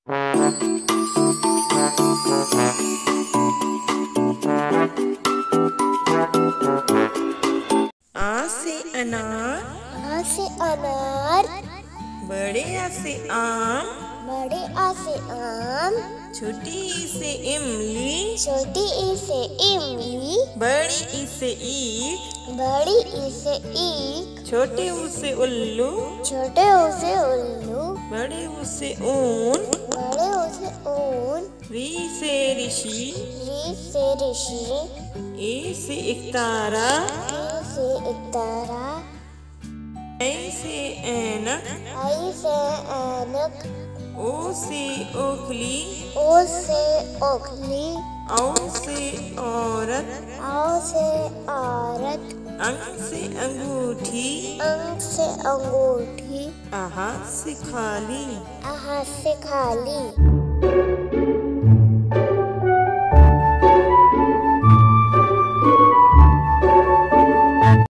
आ से अनार। आ से अनार। बड़े आ से आम। बड़े आ से आम। छोटी ई से इमली। छोटी ई से इमली। बड़ी ई से ईख। बड़ी ई से ईख। छोटे ऊ से उल्लू। छोटे ऊ से उल्लू। बड़े ऊ से ऊन। बड़े ऊ से ऊन। री से ऋषि। री से ऋषि। ए से इकतारा। ए से इकतारा। ऐ से ऐनक। आई से ऐनक। ओ से ओखली। ओ से ओखली। औ से औरत। औ से औरत। अंग से अंगूठी। अंग से अंगूठी। आहा से खाली। आहा से खाली।